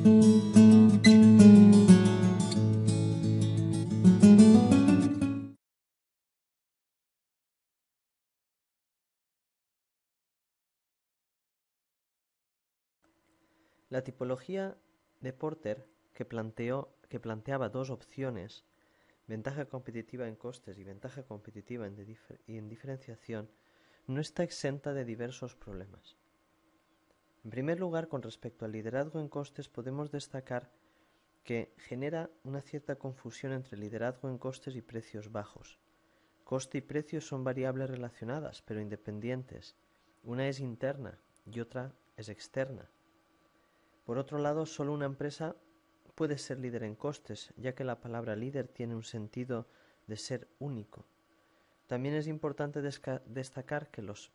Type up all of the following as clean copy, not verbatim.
La tipología de Porter, que planteaba dos opciones, ventaja competitiva en costes y ventaja competitiva en diferenciación, no está exenta de diversos problemas. En primer lugar, con respecto al liderazgo en costes, podemos destacar que genera una cierta confusión entre liderazgo en costes y precios bajos. Coste y precio son variables relacionadas, pero independientes. Una es interna y otra es externa. Por otro lado, solo una empresa puede ser líder en costes, ya que la palabra líder tiene un sentido de ser único. También es importante destacar que los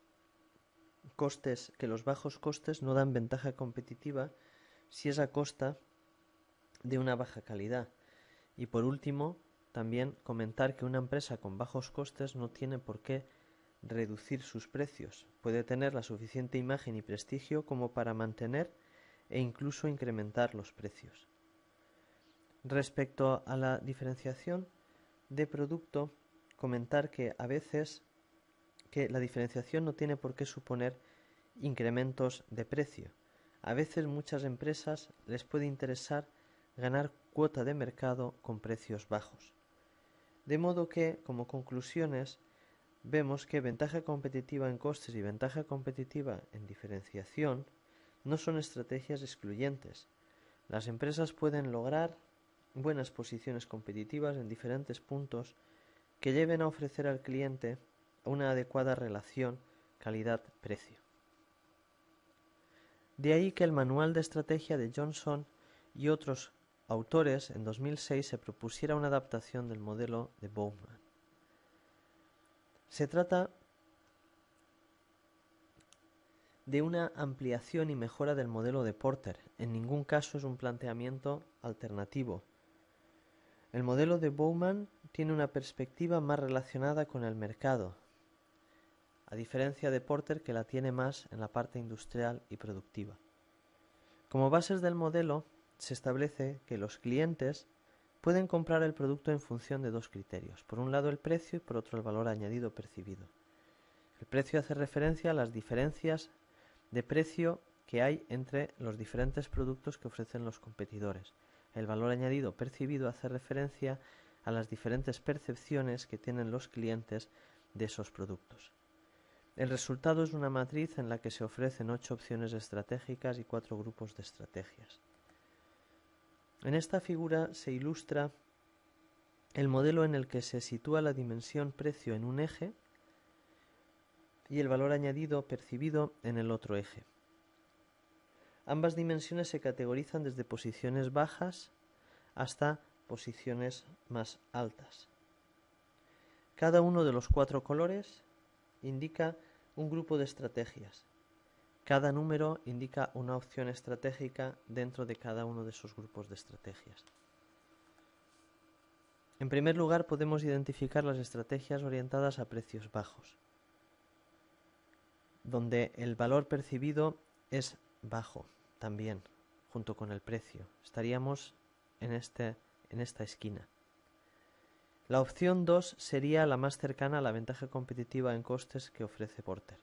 bajos costes no dan ventaja competitiva si es a costa de una baja calidad. Y por último, también comentar que una empresa con bajos costes no tiene por qué reducir sus precios. Puede tener la suficiente imagen y prestigio como para mantener e incluso incrementar los precios. Respecto a la diferenciación de producto, comentar que a veces que la diferenciación no tiene por qué suponer incrementos de precio. A veces muchas empresas les puede interesar ganar cuota de mercado con precios bajos. De modo que, como conclusiones, vemos que ventaja competitiva en costes y ventaja competitiva en diferenciación no son estrategias excluyentes. Las empresas pueden lograr buenas posiciones competitivas en diferentes puntos que lleven a ofrecer al cliente una adecuada relación calidad-precio. De ahí que el manual de estrategia de Johnson y otros autores en 2006 se propusiera una adaptación del modelo de Bowman. Se trata de una ampliación y mejora del modelo de Porter. En ningún caso es un planteamiento alternativo. El modelo de Bowman tiene una perspectiva más relacionada con el mercado, a diferencia de Porter, que la tiene más en la parte industrial y productiva. Como bases del modelo, se establece que los clientes pueden comprar el producto en función de dos criterios. Por un lado el precio y por otro el valor añadido percibido. El precio hace referencia a las diferencias de precio que hay entre los diferentes productos que ofrecen los competidores. El valor añadido percibido hace referencia a las diferentes percepciones que tienen los clientes de esos productos. El resultado es una matriz en la que se ofrecen 8 opciones estratégicas y 4 grupos de estrategias. En esta figura se ilustra el modelo en el que se sitúa la dimensión precio en un eje y el valor añadido percibido en el otro eje. Ambas dimensiones se categorizan desde posiciones bajas hasta posiciones más altas. Cada uno de los 4 colores indica un grupo de estrategias. Cada número indica una opción estratégica dentro de cada uno de esos grupos de estrategias. En primer lugar, podemos identificar las estrategias orientadas a precios bajos, donde el valor percibido es bajo también, junto con el precio. Estaríamos en esta esquina. La opción 2 sería la más cercana a la ventaja competitiva en costes que ofrece Porter.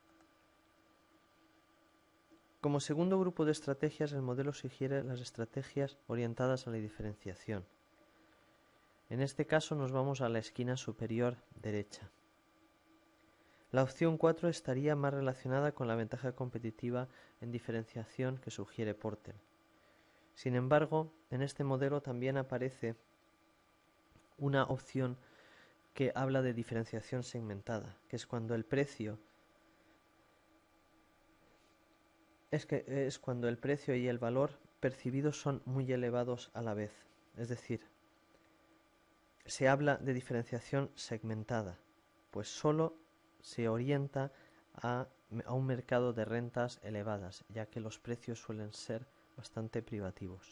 Como segundo grupo de estrategias, el modelo sugiere las estrategias orientadas a la diferenciación. En este caso nos vamos a la esquina superior derecha. La opción 4 estaría más relacionada con la ventaja competitiva en diferenciación que sugiere Porter. Sin embargo, en este modelo también aparece una opción que habla de diferenciación segmentada, que es cuando el precio y el valor percibidos son muy elevados a la vez. Es decir, se habla de diferenciación segmentada, pues solo se orienta a un mercado de rentas elevadas, ya que los precios suelen ser bastante privativos.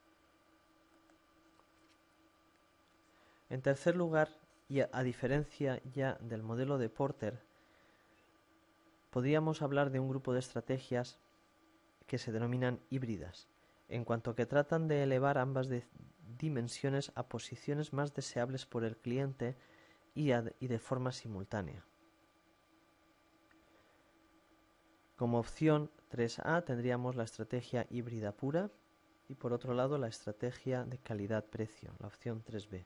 En tercer lugar, y a diferencia ya del modelo de Porter, podríamos hablar de un grupo de estrategias que se denominan híbridas. en cuanto que tratan de elevar ambas dimensiones a posiciones más deseables por el cliente y de forma simultánea. Como opción 3A tendríamos la estrategia híbrida pura y por otro lado la estrategia de calidad-precio, la opción 3B.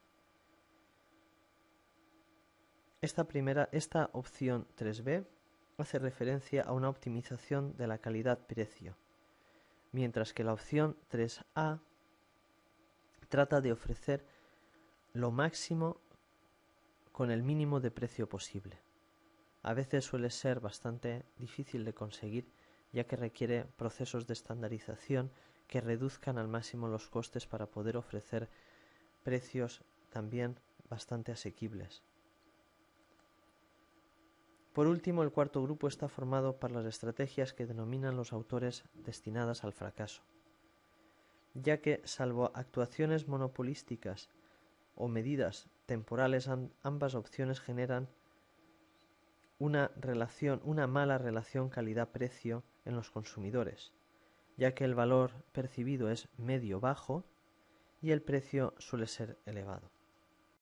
Esta opción 3B hace referencia a una optimización de la calidad-precio, mientras que la opción 3A trata de ofrecer lo máximo con el mínimo de precio posible. A veces suele ser bastante difícil de conseguir, ya que requiere procesos de estandarización que reduzcan al máximo los costes para poder ofrecer precios también bastante asequibles. Por último, el cuarto grupo está formado por las estrategias que denominan los autores destinadas al fracaso, ya que, salvo actuaciones monopolísticas o medidas temporales, ambas opciones generan una mala relación calidad-precio en los consumidores, ya que el valor percibido es medio-bajo y el precio suele ser elevado.